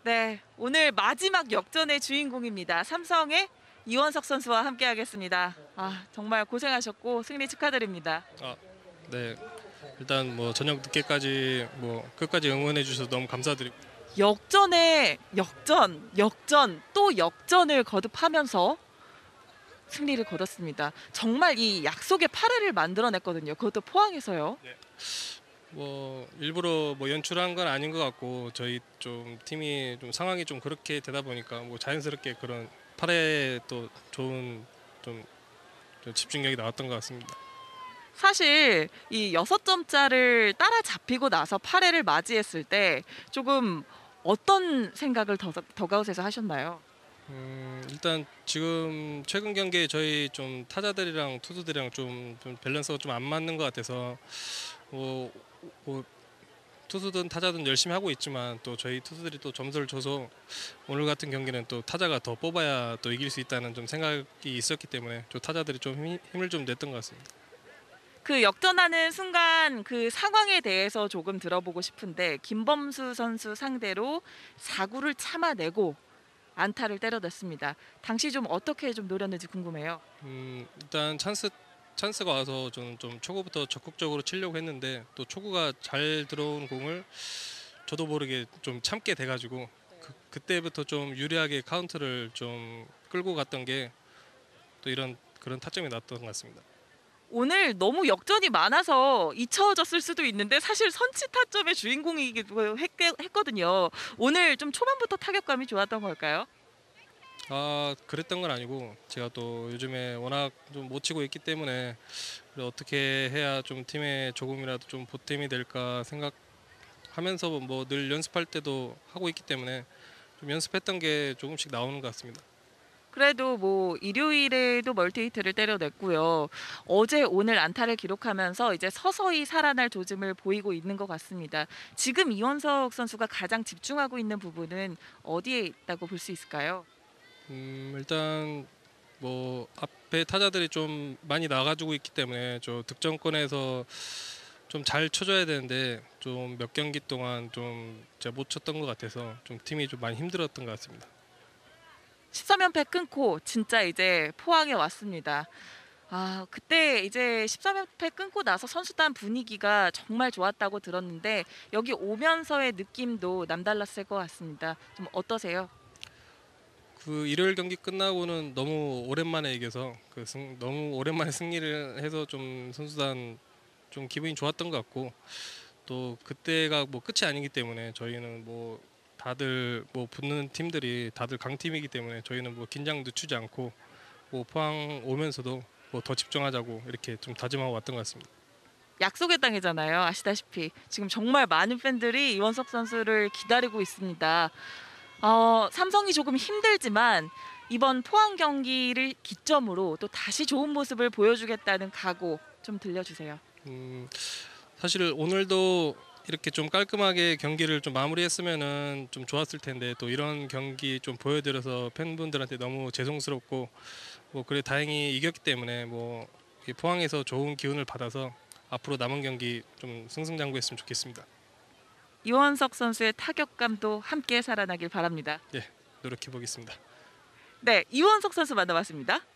네, 오늘 마지막 역전의 주인공입니다. 삼성의 이원석 선수와 함께하겠습니다. 정말 고생하셨고 승리 축하드립니다. 네. 일단 뭐 저녁 늦게까지 뭐 끝까지 응원해 주셔서 너무 감사드리고 역전에 역전, 역전, 또 역전을 거듭하면서 승리를 거뒀습니다. 정말 이 약속의 8회를 만들어냈거든요. 그것도 포항에서요. 네. 뭐 일부러 뭐 연출한 건 아닌 것 같고 저희 좀 팀이 좀 상황이 좀 그렇게 되다 보니까 뭐 자연스럽게 그런 8회 또 좋은 좀 집중력이 나왔던 것 같습니다. 사실 이 6점짜를 따라잡히고 나서 8회를 맞이했을 때 조금 어떤 생각을 더가웃에서 하셨나요? 일단 지금 최근 경기에 저희 좀 타자들이랑 투수들이랑 좀 밸런스가 좀 안 맞는 것 같아서 뭐, 뭐 투수든 타자든 열심히 하고 있지만 또 저희 투수들이 또 점수를 줘서 오늘 같은 경기는 또 타자가 더 뽑아야 또 이길 수 있다는 좀 생각이 있었기 때문에 또 타자들이 좀 힘을 좀 냈던 것 같습니다. 그 역전하는 순간 그 상황에 대해서 조금 들어보고 싶은데 김범수 선수 상대로 4구를 참아내고 안타를 때려냈습니다. 당시 좀 어떻게 좀 노렸는지 궁금해요. 일단 찬스가 와서 저는 좀 초구부터 적극적으로 치려고 했는데 또 초구가 잘 들어온 공을 저도 모르게 좀 참게 돼가지고 그때부터 좀 유리하게 카운트를 좀 끌고 갔던 게 또 그런 타점이 났던 것 같습니다. 오늘 너무 역전이 많아서 잊혀졌을 수도 있는데 사실 선취 타점의 주인공이기도 했거든요. 오늘 좀 초반부터 타격감이 좋았던 걸까요? 그랬던 건 아니고 제가 또 요즘에 워낙 좀 못 치고 있기 때문에 어떻게 해야 좀 팀에 조금이라도 좀 보탬이 될까 생각하면서 뭐 늘 연습할 때도 하고 있기 때문에 좀 연습했던 게 조금씩 나오는 것 같습니다. 그래도 뭐 일요일에도 멀티히트를 때려냈고요. 어제 오늘 안타를 기록하면서 이제 서서히 살아날 조짐을 보이고 있는 것 같습니다. 지금 이원석 선수가 가장 집중하고 있는 부분은 어디에 있다고 볼 수 있을까요? 일단 뭐 앞에 타자들이 좀 많이 나가지고 있기 때문에 저 득점권에서 좀 잘 쳐줘야 되는데 좀 몇 경기 동안 좀 제가 못 쳤던 것 같아서 좀 팀이 좀 많이 힘들었던 것 같습니다. 13연패 끊고 진짜 이제 포항에 왔습니다. 그때 이제 13연패 끊고 나서 선수단 분위기가 정말 좋았다고 들었는데 여기 오면서의 느낌도 남달랐을 것 같습니다. 좀 어떠세요? 그 일요일 경기 끝나고는 너무 오랜만에 이겨서 너무 오랜만에 승리를 해서 좀 선수단 좀 기분이 좋았던 것 같고 또 그때가 뭐 끝이 아니기 때문에 저희는 뭐 다들 뭐 붙는 팀들이 다들 강팀이기 때문에 저희는 뭐 긴장 늦추지 않고 뭐 포항 오면서도 뭐 더 집중하자고 이렇게 좀 다짐하고 왔던 것 같습니다. 약속의 땅이잖아요. 아시다시피 지금 정말 많은 팬들이 이원석 선수를 기다리고 있습니다. 삼성이 조금 힘들지만 이번 포항 경기를 기점으로 또 다시 좋은 모습을 보여주겠다는 각오 좀 들려주세요. 음, 사실 오늘도 이렇게 좀 깔끔하게 경기를 좀 마무리했으면은 좀 좋았을 텐데 또 이런 경기 좀 보여드려서 팬분들한테 너무 죄송스럽고 뭐 그래 다행히 이겼기 때문에 뭐 이 포항에서 좋은 기운을 받아서 앞으로 남은 경기 좀 승승장구했으면 좋겠습니다. 이원석 선수의 타격감도 함께 살아나길 바랍니다. 네, 노력해 보겠습니다. 네, 이원석 선수 만나봤습니다.